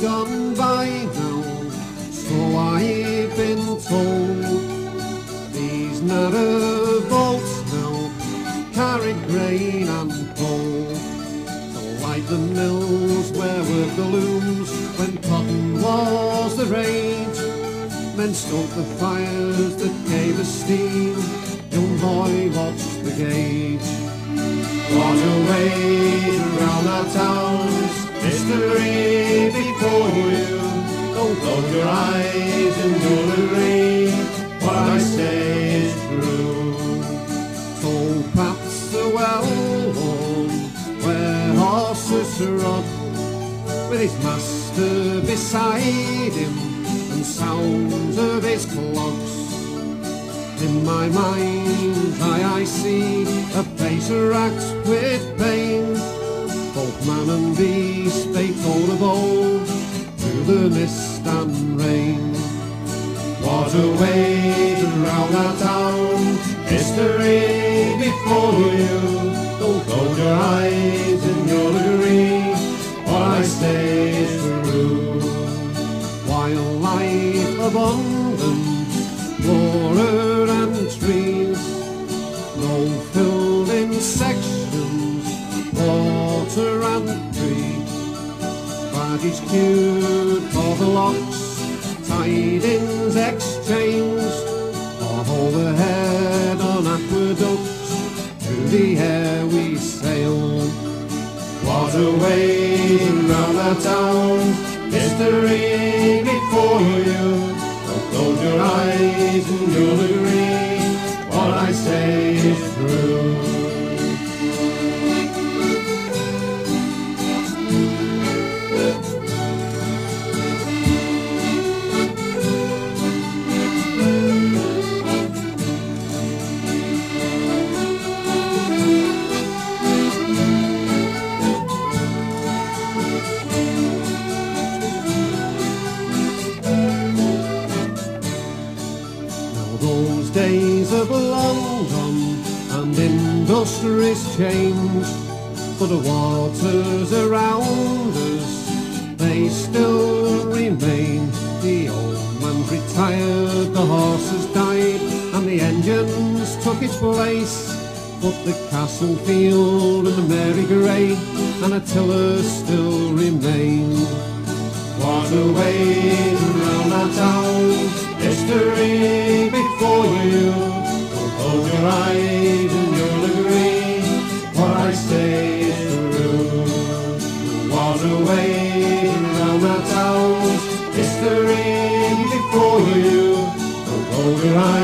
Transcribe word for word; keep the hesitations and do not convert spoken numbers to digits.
gone by now, so I've been told. These narrow vaults now carried grain and coal, to light the mills where were the looms when cotton was the rage. Men stoked the fires that gave us steam, young boy watched the gauge. Waterways around our towns, history before you. Don't close your eyes and you'll agree, what I say is true. Toll paths are well worn, where horses run, with his master beside him and sounds of his clogs. In my mind's eye I see a face racked with pain. Both man and beast they told of old, through the mist and rain. Waterways around our town, history before you. Don't close your eyes and you'll agree, what I say is true. Wildlife abundant, flora and trees, no filled in sections, water and tree. Parties queued for the locks, tidings exchanged, or overhead on aqueducts, through the air we sailed. Waterways around our town, history before you. Don't close your eyes and you'll agree, what I say is true. Those days have long gone and industries changed, but the waters around us, they still remain. The old man's retired, the horses died, and the engines took its place, but the castle field and the Mary Grey and a tiller still remain. Waterways around our town, history before you. Don't close your eyes and you'll agree, what I say is true. Waterways around our towns, history before you. Don't close your eyes